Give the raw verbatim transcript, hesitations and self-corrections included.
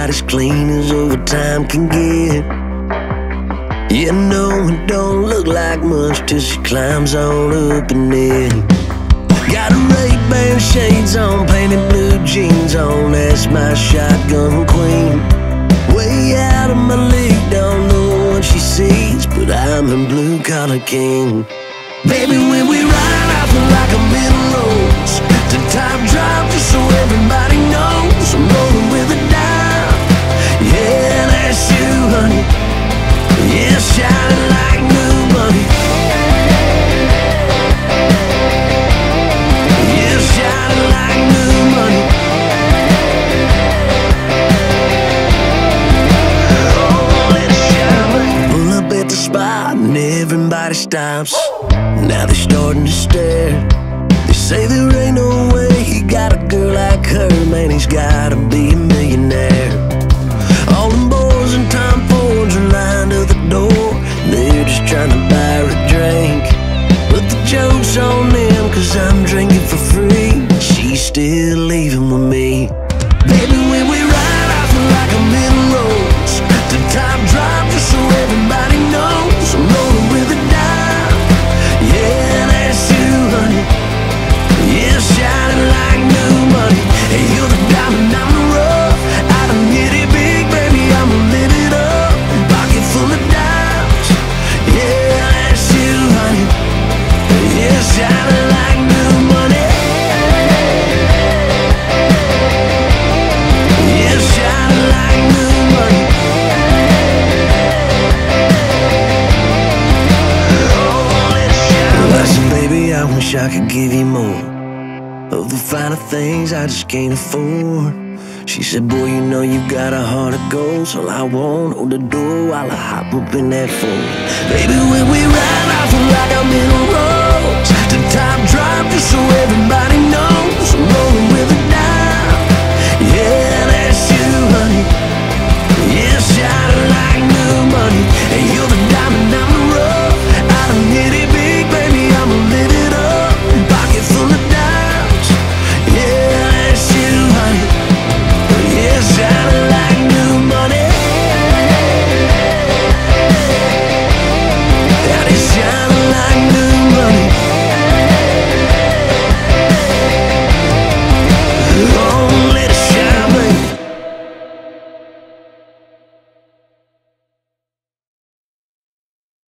about as clean as overtime can get. Yeah, no, it don't look like much till she climbs on up in it. Got a Ray-Ban shades on, painted blue jeans on, that's my shotgun queen. Way out of my league, don't know what she sees, but I'm a blue-collar king. Baby, when we ride, I feel like I'm in roads to top drop, just so everybody knows I'm rolling with a dime. Yeah, that's you, honey. Yeah, shining like new money. Yeah, shining like new money. Oh, let's shine. Pull up at the spot and everybody stops. Now they're starting to stare. They say there ain't no way he got a girl like her. Man, he's gotta be a millionaire. All them boys and Tom Fords are lined to the door. They're just trying to buy her a drink, but the joke's on them, cause I'm drinking for free. She's still leaving with me. Baby, when we ride, I feel like I'm in roads to top drop, just so everybody knows I'm rolling with a dime. Yeah, that's you, honey. Yeah, shining like new money. Hey, you're the diamond, I'm the rough. I done hit it big, baby, I'ma live it up. Pocket full of dimes. Yeah, that's you, honey. Yeah, shining like new money. Yeah, shining like new money. Oh, let's shine. Well, I said, baby, I wish I could give you more of the finer things I just can't afford. She said, boy, you know you got a heart of gold, so I won't hold the door while I hop up in that Ford. Baby, when we ride, I feel like I'm in a road